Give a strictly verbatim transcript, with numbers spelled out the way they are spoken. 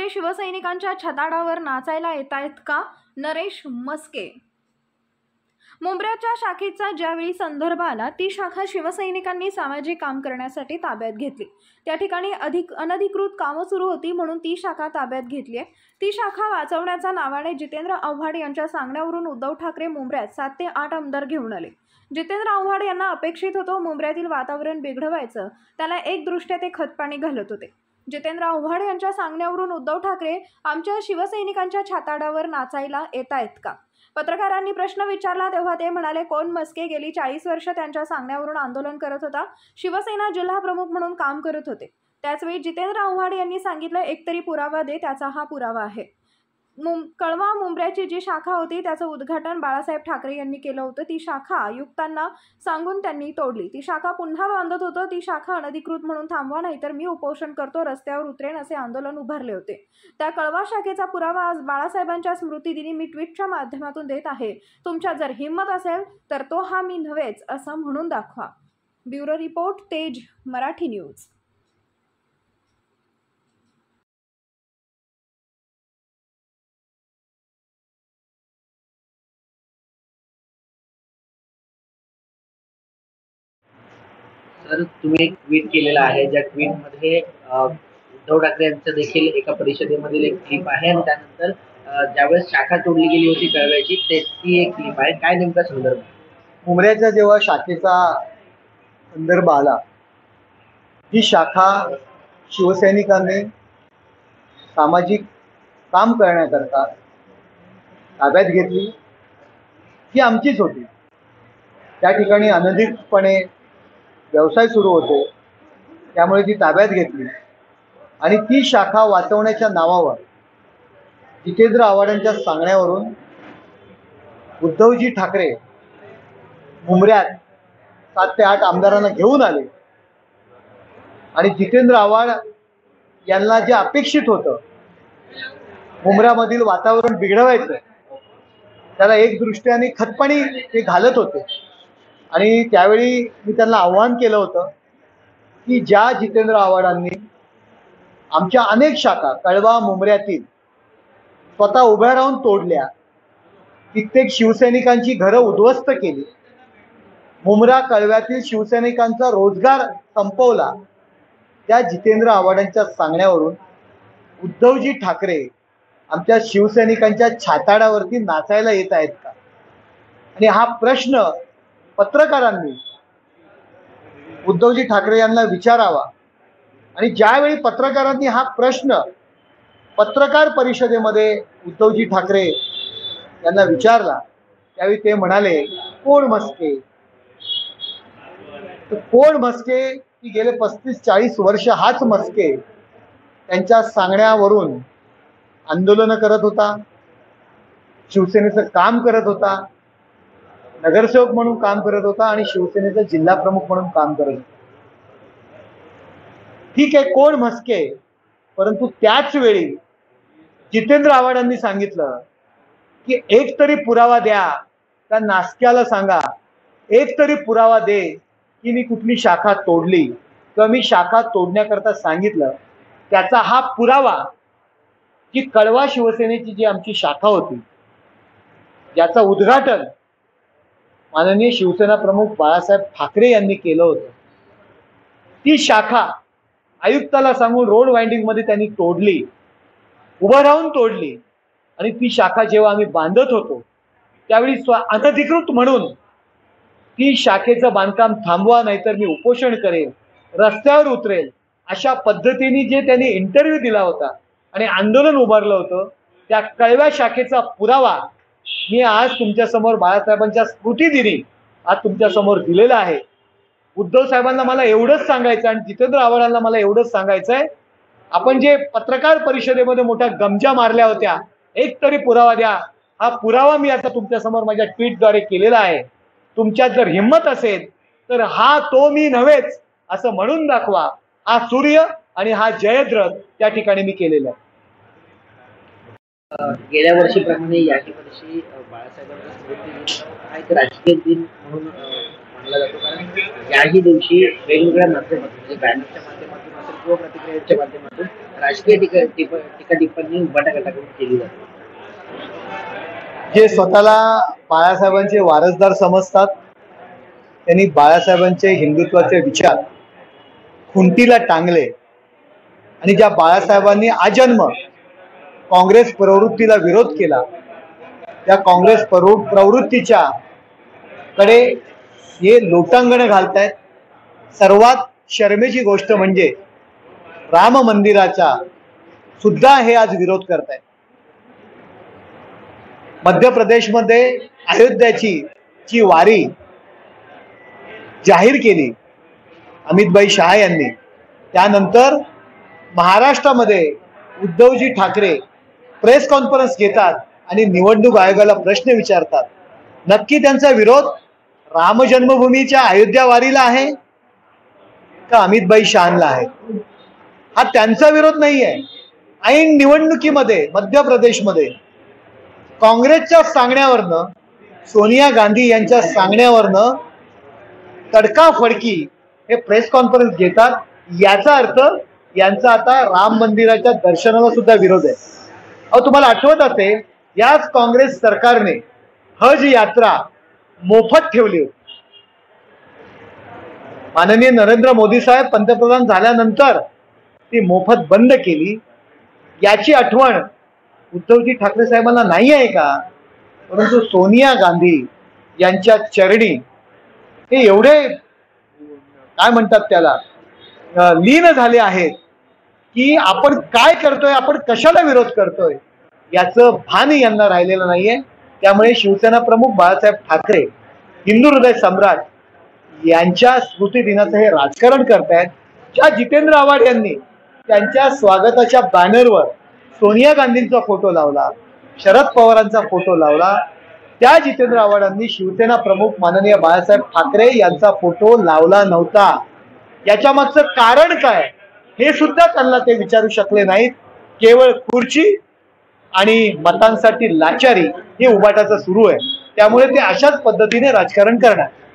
मुंबऱ्यामुळे शिवसैनिकांच्या छताडावर नाचायला येतायत का? नरेश मस्के। मुंबऱ्याच्या शाखेचा ज्यावेळी संदर्भ आला ती शाखा शिवसैनिकांनी सामाजिक काम करण्यासाठी ताब्यात घेतली। त्या ठिकाणी अधिक अनधिकृत कामं सुरू होती म्हणून ती शाखा ताब्यात घेतली आहे। ती शाखा वाचवण्याच्या नावाने जितेंद्र आव्हाड यांच्या सांगण्यावरून उद्धव ठाकरे मुंबऱ्यात सात ते आठ आमदार घेऊन आले। जितेंद्र आव्हाड यांना अपेक्षित होतं मुंबऱ्यातील वातावरण बिघडवायचं, त्याला एक दृष्ट्या ते खतपाणी घालत होते। जितेंद्र आव्हाड यांच्या सांगण्यावरून उद्धव ठाकरे आमच्या शिवसैनिकांच्या छाताडावर नाचायला येतायत का? पत्रकारांनी प्रश्न विचारला तेव्हा ते म्हणाले, कोण मस्के गेली चाळीस वर्ष त्यांच्या सांगण्यावरून आंदोलन करत होता, शिवसेना जिल्हा प्रमुख म्हणून काम करत होते। त्याचवेळी जितेंद्र आव्हाड यांनी सांगितलं, एकतरी पुरावा दे, त्याचा हा पुरावा आहे। मुं कळवा मुंबऱ्याची जी शाखा होती त्याचं उद्घाटन बाळासाहेब ठाकरे यांनी केलं होतं। ती शाखा आयुक्तांना सांगून त्यांनी तोडली। ती शाखा पुन्हा बांधत होतं। ती शाखा अनधिकृत म्हणून थांबवा, नाहीतर मी उपोषण करतो, रस्त्यावर उतरेन असे आंदोलन उभारले होते। त्या कळवा शाखेचा पुरावा आज बाळासाहेबांच्या स्मृतिदिनी मी ट्विटच्या माध्यमातून देत आहे। तुमच्या जर हिंमत असेल तर तो हा मी नव्हेच असं म्हणून दाखवा। ब्युरो रिपोर्ट, तेज मराठी न्यूज। सर, तुम्ही एक ट्विट केलेला आहे, ज्या ट्विट मध्ये उद्धव ठाकरे यांचं देखील एका परिषदेमधील एक क्लिप आहे आणि त्यानंतर ज्यावेळेस शाखा तोडली गेली होती कळव्याची ती एक क्लिप आहे। काय नेमका संदर्भ? मुंबऱ्याच्या जेव्हा शाखेचा संदर्भ आला, ही शाखा शिवसैनिकांनी सामाजिक काम करण्याकरता ताब्यात घेतली, ही आमचीच होती। त्या ठिकाणी अनधिकृतपणे व्यवसाय सुरू होते, त्यामुळे ती ताब्यात घेतली आणि ती शाखा वाचवण्याच्या नावावर जितेंद्र आव्हाडांच्या सांगण्यावरून उद्धवजी ठाकरे मुंबऱ्यात सात ते आठ आमदारांना घेऊन आले आणि जितेंद्र आव्हाड यांना जे अपेक्षित होतं मुंबऱ्यामधील वातावरण बिघडवायचं, त्याला एक दृष्ट्याने खतपाणी ते घालत होते। आणि त्यावेळी मी त्यांना आव्हान केलं होतं की ज्या जितेंद्र आव्हाडांनी आमच्या अनेक शाखा कळवा मुंबऱ्यातील स्वतः उभ्या राहून तोडल्या, कित्येक शिवसैनिकांची घरं उद्ध्वस्त केली, मुंबरा कळव्यातील शिवसैनिकांचा रोजगार संपवला, त्या जितेंद्र आव्हाडांच्या सांगण्यावरून उद्धवजी ठाकरे आमच्या शिवसैनिकांच्या छाताडावरती नाचायला येत आहेत का? आणि हा प्रश्न पत्रकारांनी उद्धवजी ठाकरे यांना विचारावा। आणि ज्यावेळी पत्रकारांनी हा प्रश्न पत्रकार परिषदेमध्ये उद्धवजी ठाकरे यांना विचारला, त्यावेळी ते म्हणाले, कोण मस्के? तर कोण मस्के की गेले पस्तीस चाळीस वर्ष हाच मस्के त्यांच्या सांगण्यावरून आंदोलन करत होता, शिवसेनेचं काम करत होता, नगरसेवक म्हणून काम करत होता आणि शिवसेनेचा जिल्हा प्रमुख म्हणून काम करत होता। ठीक आहे, कोण मस्के, परंतु त्याच वेळी जितेंद्र आव्हाडांनी सांगितलं की एक तरी पुरावा द्या, त्या नासक्याला सांगा, एक तरी पुरावा दे की मी कुठली शाखा तोडली किंवा मी शाखा तोडण्याकरता सांगितलं। त्याचा हा पुरावा की कळवा शिवसेनेची जी आमची शाखा होती, ज्याचं उद्घाटन माननीय शिवसेना प्रमुख बाळासाहेब ठाकरे यांनी केलं होतं, ती शाखा आयुक्ताला सांगून रोड वाइंडिंग मध्ये त्यांनी तोडली, उभं राहून तोडली। आणि ती शाखा जेव्हा आम्ही बांधत होतो त्यावेळी स्व अनधिकृत म्हणून ती शाखेचं बांधकाम थांबवा, नाहीतर मी उपोषण करेल, रस्त्यावर उतरेल, अशा पद्धतीने जे त्यांनी इंटरव्ह्यू दिला होता आणि आंदोलन उभारलं होतं, त्या कळव्या शाखेचा पुरावा मी आज तुमच्या समोर बाळासाहेबांच्या स्मृतिदिनी आज तुमच्या समोर दिलेला आहे। उद्धव साहेबांना मला एवढंच सांगायचं आणि जितेंद्र आव्हाडांना मला एवढंच सांगायचं आहे, आपण जे पत्रकार परिषदेमध्ये मोठ्या गमजा मारल्या होत्या, एक तरी पुरावा द्या, हा पुरावा मी आता तुमच्या समोर माझ्या ट्विटद्वारे केलेला आहे। तुमच्यात जर हिंमत असेल तर हा तो मी नव्हेच असं म्हणून दाखवा। हा सूर्य आणि हा जयद्रथ त्या ठिकाणी मी केलेला आहे। गेल्या वर्षीप्रमाणे याही वर्षी बाळासाहेबांचा स्मृतिदिन हा एक राजकीय दिन म्हणून मानला जातो, कारण याही दिवशी वेगवेगळ्या माध्यमातून म्हणजे बॅनरच्या माध्यमातून असेल किंवा प्रतिक्रियांच्या माध्यमातून राजकीय टीका टिप- टीका टिप्पणी उभाटा गटाकडून केली जाते. जे स्वतःला बाळासाहेबांचे वारसदार समजतात त्यांनी बाळासाहेबांचे हिंदुत्वाचे विचार खुंटीला टांगले आणि ज्या बाळासाहेबांनी आजन्म काँग्रेस प्रवृत्तीला विरोध केला त्या काँग्रेस प्रवृ प्रवृत्तीच्या कडे हे लोटांगण घालतायत. सर्वात शर्मेची गोष्ट म्हणजे राम मंदिराचा सुद्धा हे आज विरोध करतायत. मध्य प्रदेशमध्ये अयोध्याची ची वारी जाहीर केली अमितभाई शहा यांनी. त्यानंतर महाराष्ट्रामध्ये उद्धवजी ठाकरे प्रेस कॉन्फरन्स घेतात आणि निवडणूक आयोगाला प्रश्न विचारतात. नक्की त्यांचा विरोध राम जन्मभूमीच्या अयोध्या वारीला आहे का अमितभाई शहांना आहे? हा त्यांचा विरोध नाही आहे. ऐन निवडणुकीमध्ये मध्य प्रदेशमध्ये काँग्रेसच्या सांगण्यावरनं सोनिया गांधी यांच्या सांगण्यावरनं तडकाफडकी हे प्रेस कॉन्फरन्स घेतात. याचा अर्थ यांचा आता राम मंदिराच्या दर्शनाला सुद्धा विरोध आहे. अहो तुम्हाला आठवत असेल याच काँग्रेस सरकारने हज यात्रा मोफत ठेवली होती. माननीय नरेंद्र मोदी साहेब पंतप्रधान झाल्यानंतर ती मोफत बंद केली. याची आठवण उद्धवजी ठाकरे साहेबांना नाही आहे का? परंतु सोनिया गांधी यांच्या चरणी हे एवढे काय म्हणतात त्याला लीन झाले आहेत की आपण काय करतोय, आपण कशाला विरोध करतोय याचं भान यांना राहिलेलं नाहीये. त्यामुळे शिवसेना प्रमुख बाळासाहेब ठाकरे हिंदू हृदय सम्राट यांच्या स्मृती दिनाचं हे राजकारण करतायत. ज्या जितेंद्र आव्हाड यांनी त्यांच्या स्वागताच्या बॅनरवर सोनिया गांधींचा फोटो लावला, शरद पवारांचा फोटो लावला, त्या जितेंद्र आव्हाडांनी शिवसेना प्रमुख माननीय बाळासाहेब ठाकरे यांचा फोटो लावला नव्हता. याच्या मागचं कारण काय हे सुद्धा त्यांना ते विचारू शकले नाहीत. केवळ खुर्ची आणि मतांसाठी लाचारी हे उभाटाचं सुरू आहे. त्यामुळे ते अशाच पद्धतीने राजकारण करणार.